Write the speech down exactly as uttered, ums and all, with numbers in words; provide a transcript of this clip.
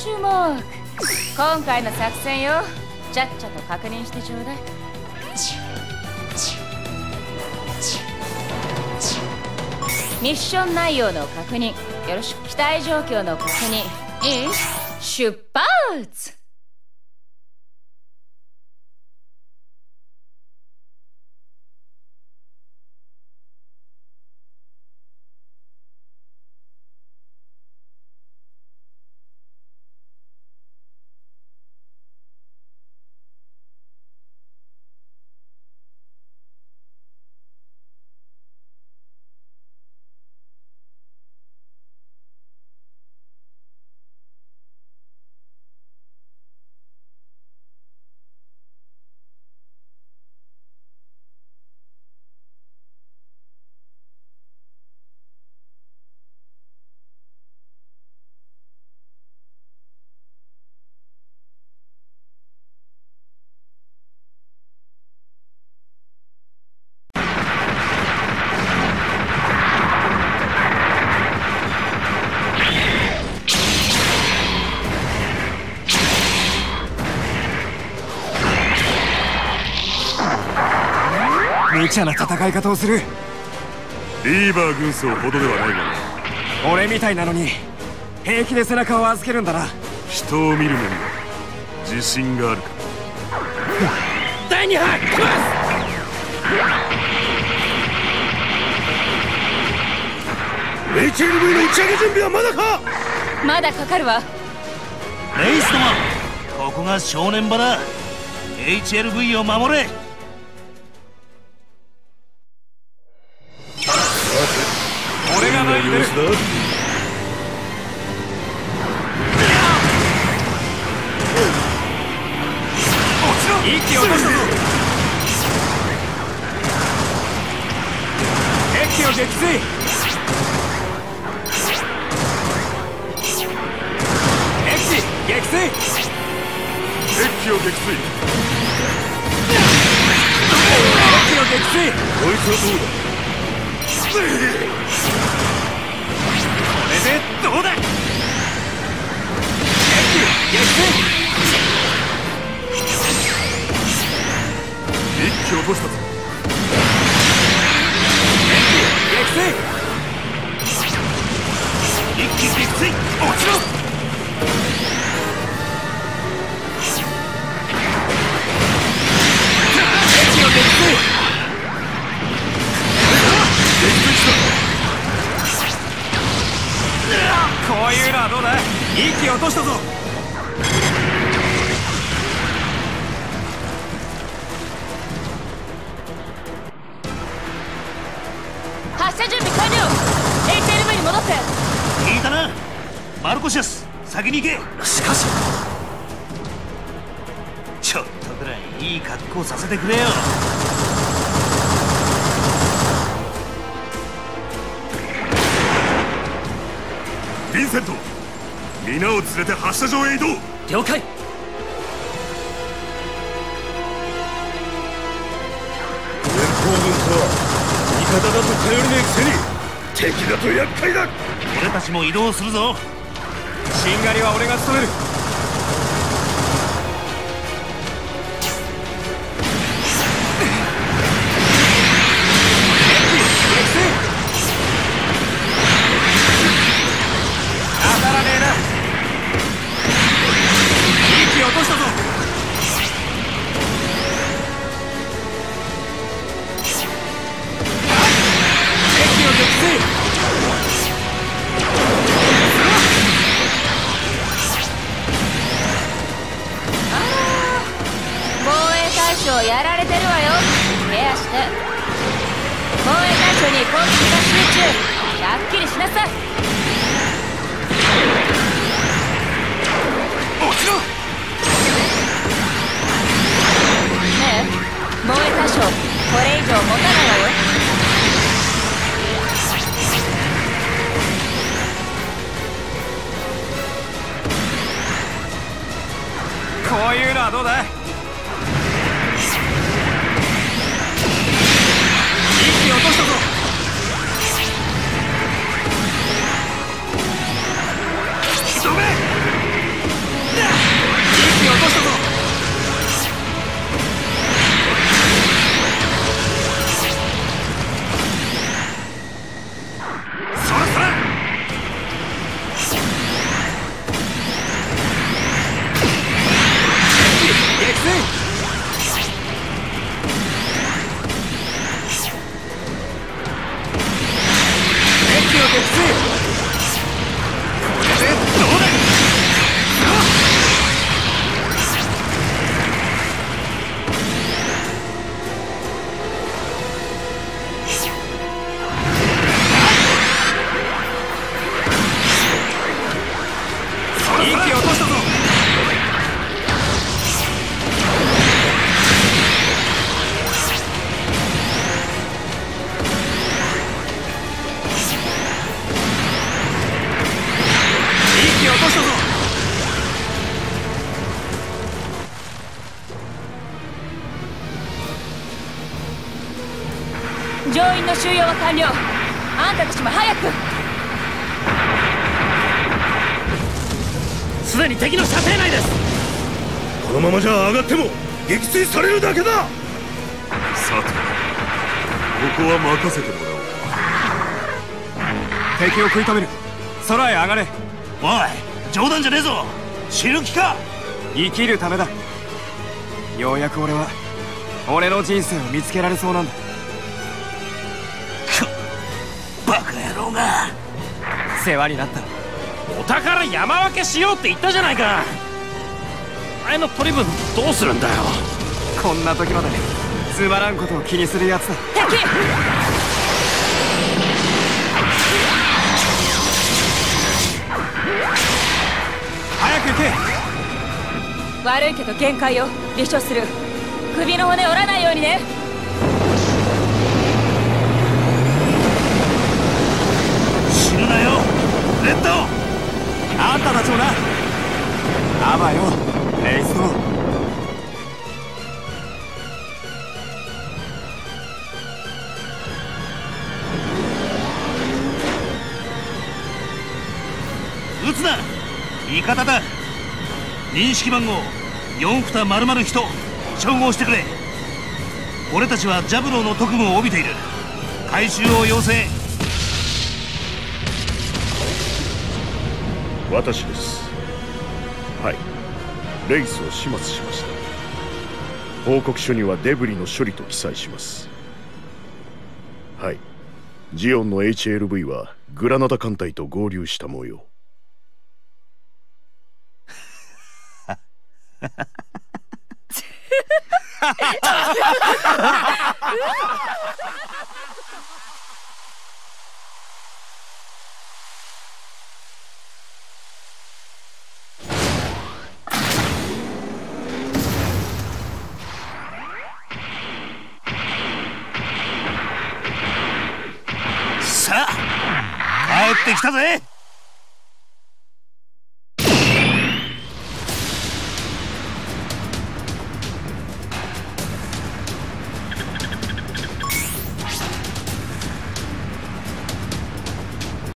注目。今回の作戦よ、ちゃっちゃと確認してちょうだい。ミッション内容の確認よろしく。機体状況の確認。いい？出発。 無茶な戦い方をする。 リーバー軍曹ほどではないが、 俺みたいなのに平気で背中を預けるんだな。 人を見るのには自信があるか。 だいに波来ます。 エイチエルブイ の打ち上げ準備はまだか。 まだかかるわ。 レイストマン、ここが正念場だ。 エイチエルブイ を守れ。 俺が前に出る。息を落としたぞ。敵を撃墜。敵撃墜。 敵を撃墜。 敵を撃墜。 こいつはどうだ。 これでどうだ。撃墜。 一気落としたぞ。 撃墜。 一気撃墜。 落ちろ。敵を撃墜。こういうのはどうだ。息を落としたぞ。 発射準備完了。 エイチエルブイ に戻って。 聞いたな、マルコシアス、先に行け。 しかしちょっとくらいいい格好させてくれよ。 ヴィンセント、皆を連れて発射場へ移動。 了解。 連邦軍とは味方だと頼りねえくせに敵だと厄介だ。 俺たちも移動するぞ。 しんがりは俺が務める。当たらねえな。息を落としたぞ。敵を撃墜。 防衛対象やられてるわよ。ケアして。防衛対象に攻撃が集中。はっきりしなさい。 落ちろ。 ねえ、防衛対象これ以上持たないわよ。 こういうのはどうだ。息を落としたぞ。 止め。 乗員の収容は完了。あんたたちも早く。 すでに敵の射程内です。 このままじゃ上がっても撃墜されるだけだ。 さて、ここは任せてもらおう。 敵を食い止める。空へ上がれ。 おい、冗談じゃねえぞ。死ぬ気か。 生きるためだ。ようやく俺は俺の人生を見つけられそうなんだ。 くバカ野郎が。 世話になった。 お宝山分けしようって言ったじゃないか。お前の取り分どうするんだよ。 こんな時までつまらんことを気にするやつだ。 敵。 早く行け。 悪いけど限界よ。離所する。首の骨折らないようにね。 死ぬなよレッド。 あんたたちもな。あばよレイスト。 撃つな。味方だ。認識番号よんにまるまるいち照合してくれ。俺たちはジャブローの特務を帯びている。回収を要請。 私です。はい、レイスを始末しました。報告書にはデブリの処理と記載します。はい、ジオンの エイチエルブイ はグラナダ艦隊と合流した模様。 さあ帰ってきたぜ。